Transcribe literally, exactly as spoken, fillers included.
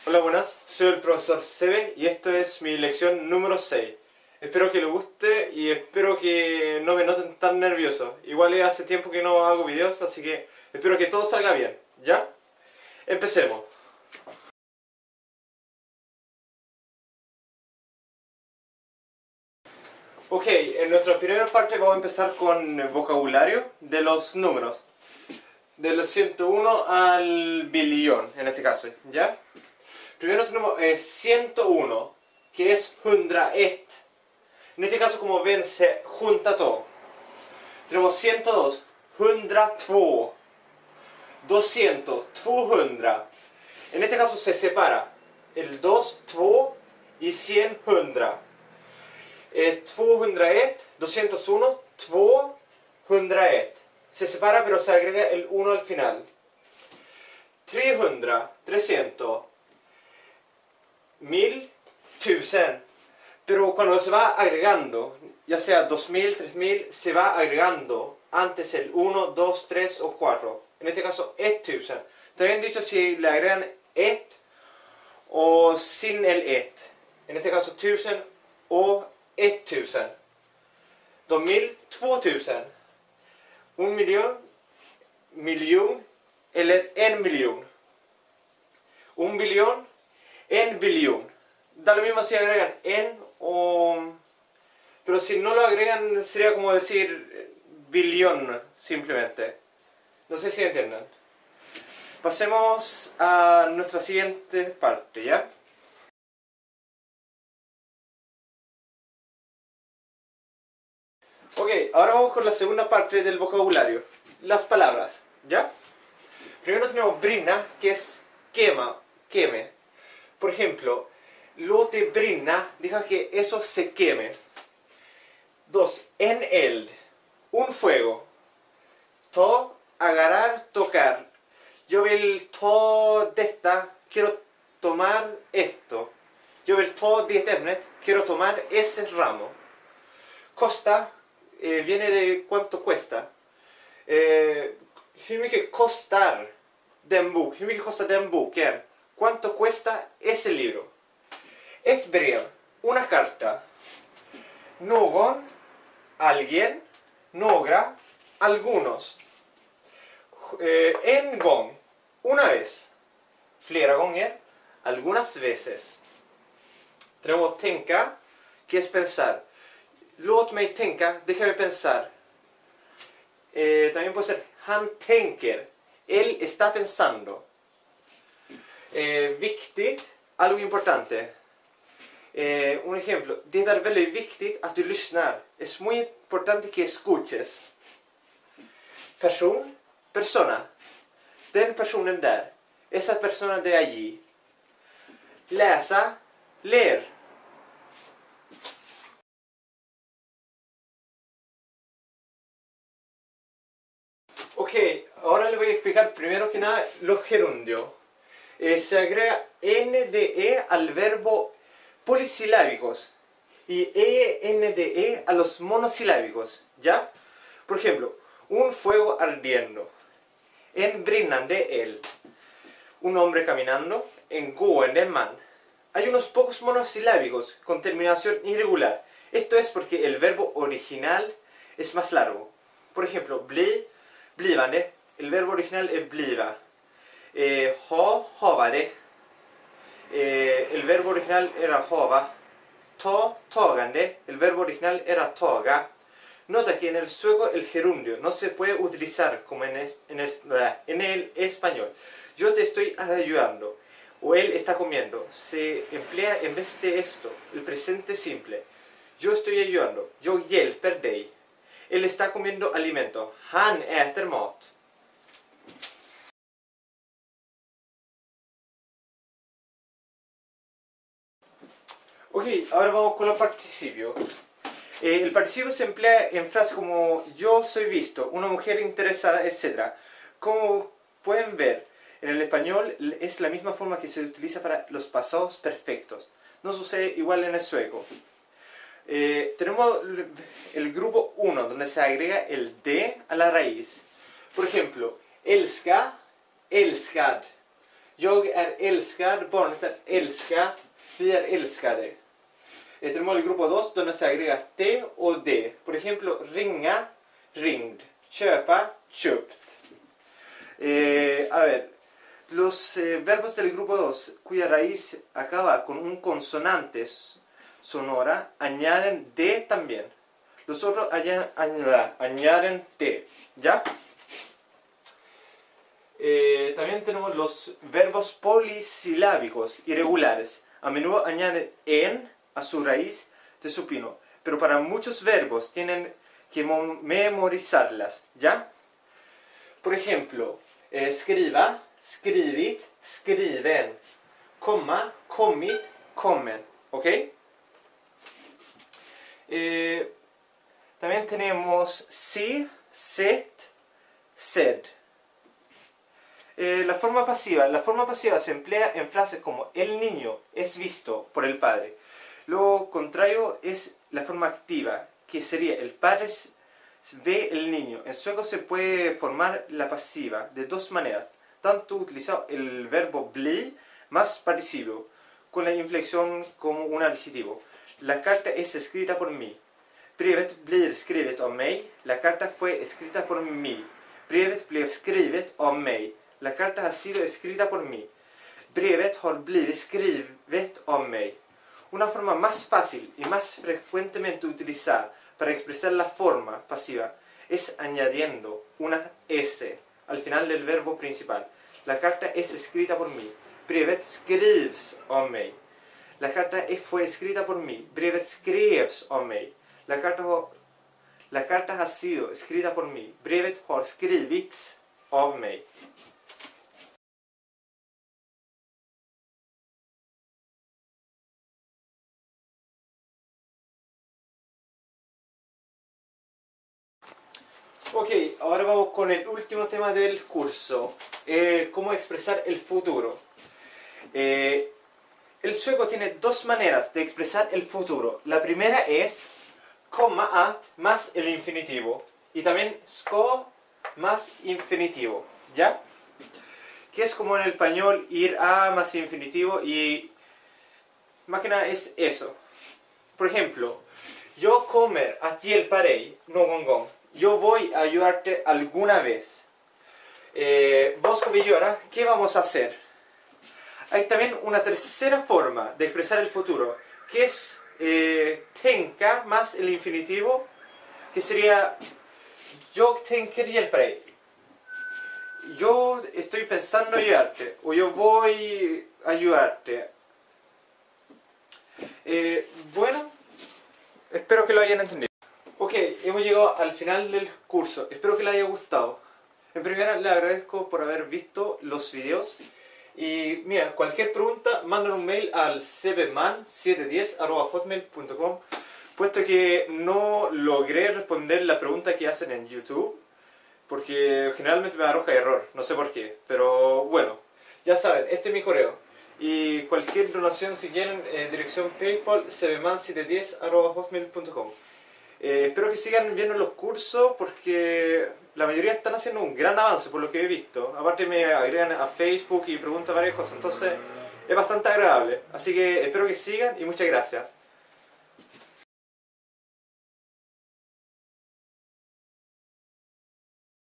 Hola, buenas, soy el profesor Sebe y esto es mi lección número seis. Espero que les guste y espero que no me noten tan nervioso. Igual hace tiempo que no hago videos, así que espero que todo salga bien, ¿ya? Empecemos. Ok, en nuestra primera parte vamos a empezar con el vocabulario de los números. De los ciento uno al billón, en este caso, ¿ya? Primero tenemos eh, ciento uno, que es hundraet. En este caso, como ven, se junta todo. Tenemos ciento dos, hundratvå. doscientos, tvåhundra. En este caso se separa el dos, två y cien, hundra. Eh, tvåhundraett, doscientos uno, två, hundraett. Se separa pero se agrega el uno al final. trehundra, trescientos. mil, tusen. Pero cuando se va agregando, ya sea dos mil, tres mil, se va agregando antes el uno, dos, tres o cuatro. En este caso, ett tusen. También dicho si le agregan et o sin el et. En este caso, tusen o ett tusen. Dos mil, två tusen. Un millón, miljon eller en miljon. Un billón, en billón. Da lo mismo si agregan en o... Pero si no lo agregan sería como decir billón, simplemente. No sé si entienden. Pasemos a nuestra siguiente parte, ¿ya? Ok, ahora vamos con la segunda parte del vocabulario. Las palabras, ¿ya? Primero tenemos brinna, que es quema, queme. Por ejemplo, låt brinna, deja que eso se queme. Dos, en eld, un fuego. Ta, agarrar, tocar. Yo vill ta detta, quiero tomar esto. Yo vill ta det ämnet, quiero tomar ese ramo. Costa eh, viene de cuánto cuesta. Eh, hur mycket kostar den bok? Hur mycket kostar den boken? ¿Cuánto cuesta ese libro? Ett brev, una carta. Någon, alguien, några, algunos. Eh, en gång, una vez. Flera gånger, algunas veces. Tenemos tänka, que es pensar. Låt mig tänka, déjame pensar. Eh, también puede ser han tänker, él está pensando. Eh, viktigt, algo importante. Eh, un ejemplo, det är väldigt viktigt att du lyssnar. Es muy importante que escuches. Person, persona. Den personen där. Esa persona de allí. Läsa, leer. Ok, ahora le voy a explicar primero que nada los gerundios. Eh, se agrega ende al verbo polisilábicos y ende a los monosilábicos, ¿ya? Por ejemplo, un fuego ardiendo, en brinnande eld, un hombre caminando, en gående man. Hay unos pocos monosilábicos con terminación irregular. Esto es porque el verbo original es más largo. Por ejemplo, bli, blivande, el verbo original es bliva. Eh, ha, havare. Eh, el verbo original era hava. Ta, tagande. El verbo original era taga. Nota que en el sueco el gerundio no se puede utilizar como en, es, en, el, en el español. Yo te estoy ayudando. O él está comiendo. Se emplea en vez de esto, el presente simple. Yo estoy ayudando. Yo hjälper dig. Él está comiendo alimento. Han äter mat. Ok, ahora vamos con los participios. Eh, el participio se emplea en frases como yo soy visto, una mujer interesada, etcétera. Como pueden ver, en el español es la misma forma que se utiliza para los pasados perfectos. No sucede igual en el sueco. Eh, tenemos el grupo uno, donde se agrega el de a la raíz. Por ejemplo, älska, älskad. Jag är älskad, barnet är älskat, vi är älskade. Eh, tenemos el grupo dos donde se agrega te o de. Por ejemplo, ringa, ringd. Köpa, köpt. Eh, a ver, los eh, verbos del grupo dos cuya raíz acaba con un consonante sonora añaden de también. Los otros añaden, añaden te, ¿ya? Eh, también tenemos los verbos polisilábicos irregulares. A menudo añaden en a su raíz de supino, pero para muchos verbos tienen que memorizarlas, ¿ya? Por ejemplo, eh, escriba, skrivit, skriven, komma, kommit, kommen, ¿ok? Eh, también tenemos se, sett, sed. Eh, la forma pasiva. La forma pasiva se emplea en frases como el niño es visto por el padre. Lo contrario es la forma activa, que sería el padre ve el niño. En sueco se puede formar la pasiva de dos maneras, tanto utilizando el verbo bli más participo, con la inflexión como un adjetivo. La carta es escrita por mí. Brevet blir skrivet av mig. La carta fue escrita por mí. Brevet blev skrivet av mig. La carta ha sido escrita por mí. Brevet har blivit skrivet av mig. Una forma más fácil y más frecuentemente utilizada para expresar la forma pasiva es añadiendo una S al final del verbo principal. La carta es escrita por mí. Brevet skrivs av mig. La carta fue escrita por mí. Brevet skrevs av mig. La carta, la carta ha sido escrita por mí. Brevet har skrivits av mig. Ok, ahora vamos con el último tema del curso, eh, cómo expresar el futuro. Eh, el sueco tiene dos maneras de expresar el futuro. La primera es komma att más el infinitivo y también ska más infinitivo, ¿ya? Que es como en el español ir a más infinitivo y más que nada es eso. Por ejemplo, yo comer a hjälpa no gong. Yo voy a ayudarte alguna vez. Eh, vos como llora, ¿qué vamos a hacer? Hay también una tercera forma de expresar el futuro, que es eh, tänka más el infinitivo, que sería yo tänker hjälpa dig. Yo estoy pensando ayudarte, o yo voy a ayudarte. Eh, bueno, espero que lo hayan entendido. Ok, hemos llegado al final del curso. Espero que les haya gustado. En primer lugar, les agradezco por haber visto los videos. Y mira, cualquier pregunta, mandan un mail al cbman setecientos diez arroba hotmail punto com, puesto que no logré responder la pregunta que hacen en YouTube, porque generalmente me arroja error, no sé por qué. Pero bueno, ya saben, este es mi correo. Y cualquier donación, si quieren, eh, dirección PayPal, cbman setecientos diez arroba hotmail punto com. Eh, espero que sigan viendo los cursos porque la mayoría están haciendo un gran avance por lo que he visto. Aparte me agregan a Facebook y preguntan varias cosas, entonces es bastante agradable. Así que espero que sigan y muchas gracias.